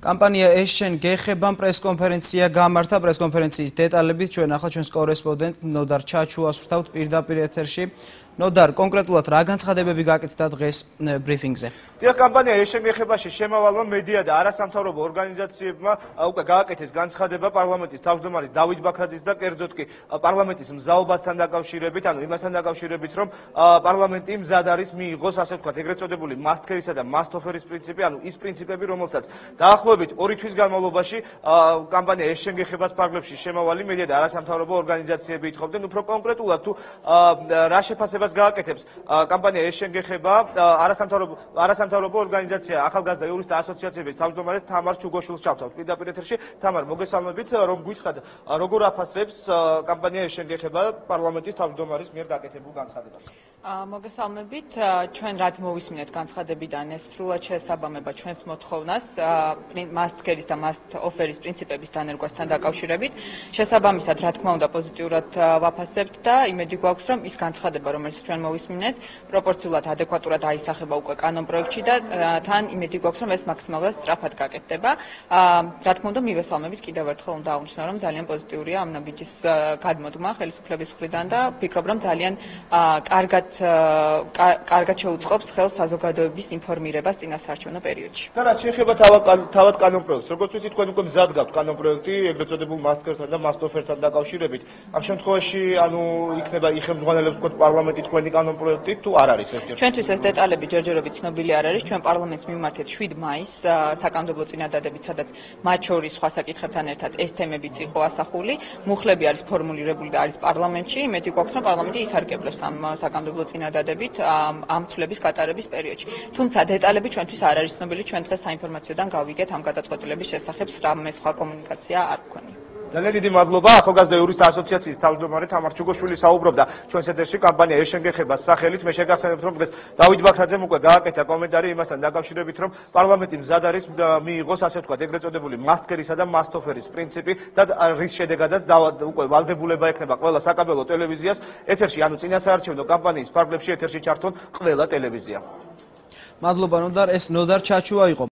კამპანია ეს შენ გეხებამ პრესკონფერენცია გამართა პრესკონფერენციის დეტალებით ჩვენ ახლა ჩვენს კორესპონდენტ ნოდარ ჩაჩუას ვსვთავთ პირდაპირ ეთერში. ნოდარ, კონკრეტულად რა განცხადებები გაკეთდა დღეს ბრიფინგზე? დიახ, კამპანია ეს შენ გეხებაში შემავალმა მედია და არასამთავრობო ორგანიზაციებმა უკვე გააკეთეს განცხადება პარლამენტის თავმჯდომარის დავით ბაქრაძის და კერძოდ კი პარლამენტის მზაობასთან დაკავშირებით, ანუ იმასთან დაკავშირებით, რომ პარლამენტი მზად არის მიიღოს, ასე ვთქვათ, ეგრეთ წოდებული მასტქერისა და მასტოფერის პრინციპი, ანუ ის პრინციპები, რომელსაც დაახლოებით 2 თვის განმავლობაში კამპანია ეს შენ გეხებას ფარგლებში შემავალი მედია და არასამთავრობო ორგანიზაციები ითხოვდნენ, უფრო კონკრეტულად თუ რა შეფასებას გააკეთებს კამპანია ეს შენ გეხება არასამთავრობო ორგანიზაცია ახალგაზრდა იურისტთა ასოციაციების თავმჯდომარეს თამარ ჩუგოშვილს ჩავთავთ პირდაპირ ეთერში. თამარ, მოგესალმებით, რომ გითხრათ როგორ აფასებს კამპანია ეს შენ გეხება პარლამენტის თავმჯდომარის მიერ გაკეთებულ განცხადებას? მოგესალმებით, ჩვენ რაც მოვისმინეთ განცხადებიდან ეს სრულად შეესაბამება ჩვენს მოთხოვნას მასტქერის და მასტ-ოფერის პრინციპების დანერგვასთან დაკავშირებით. შესაბამისად, რა თქმა უნდა, პოზიტიურად ვაფასებთ და იმედი გვაქვს, რომ ის განცხადება, რომელიც ჩვენ მოვისმინეთ, პროპორციულად ადეკვატურად აისახება უკვე კანონპროექტში და თან იმედი გვაქვს, რომ ეს მაქსიმალურად სწრაფად გაკეთდება. რა თქმა უნდა, მივესალმებით კიდევ ერთხელ უნდა აღნიშნო, რომ ძალიან პოზიტიურია ამ ნაბიჯის გადმოდმა ხელისუფლების მხრიდან და ვფიქრობ, რომ ძალიან კარგად შეუწყობს ხელს საზოგადოების ინფორმირებას წინასაარჩევნო პერიოდში. და რაც შეეხება თავად კანონპროექტს, როგორც ვიცით, თქვენ უკვე მზად გაქვთ კანონპროექტი ეგრეთ წოდებულ მასტქერთან და მასტოფერთან დაკავშირებით. ამ შემთხვევაში, ანუ იქნება იხელმძღვანელებს თქვენ პარლამენტი თქვენი კანონპროექტით თუ არ არის ეს? ჩვენთვის ეს დეტალები ჯერჯერობით ცნობილი არ არის. ჩვენ პარლამენტს მიმართეთ 7 მაისს საკანონმდებლო წინადადებით, სადაც მათ შორის სხვა საკითხებთან ერთად ეს თემებიც იყო ასახული. მუხლები არის ფორმულირებული და არის პარლამენტში. იმედი გვაქვს, რომ პარლამენტი ისარგებლებს ამ საკანონმდებლო წინადადებით ამ ცვლილების გატარების პერიოდში. თუმცა დეტალები ჩვენთვის არ არის ცნობილი. ჩვენ დღეს საინფორმაციოდან გავიგეთ ამ გადაწყვეტილების შესახებ რამე სხვა კომუნიკაცია არ გვქონია. ძალიან დიდი მადლობა. ახალგაზრდა იურისტთა ასოციაციის თავმჯდომარე თამარ ჩუგოშვილი საუბრობდა ჩვენს ეთერში კამპანია ეს შენ გეხებას სახელით. მე შეგახსენებთ, რომ დღეს დავით ბაქრაძემ უკვე გააკეთა კომენტარი იმასთან დაკავშირებით, რომ პარლამენტი მზად არის მიიღოს, ასე ვთქვათ, ეგრეთ წოდებული მასტქერისა და მასტოფერის პრინციპი და რის შედეგადაც უკვე ვალდებულება ექნება ყველა საკაბელო ტელევიზიას ეთერში, ანუ წინასაარჩევნო კამპანიის ფარგლებში ეთერში ჩართონ ყველა ტელევიზია. მადლობა ნოდარ, ეს ნოდარ ჩაჩუა იყო.